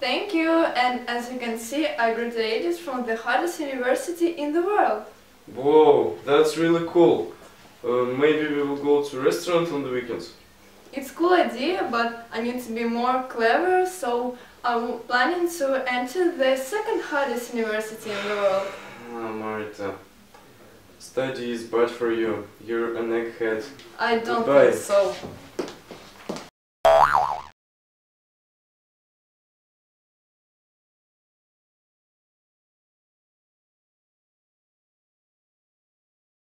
Thank you, and as you can see, I graduated from the hardest university in the world. Whoa, that's really cool. Maybe we will go to a restaurant on the weekends. It's a cool idea, but I need to be more clever, so I'm planning to enter the second hardest university in the world. Marita, study is bad for you. You're an egghead. I don't Goodbye. think so.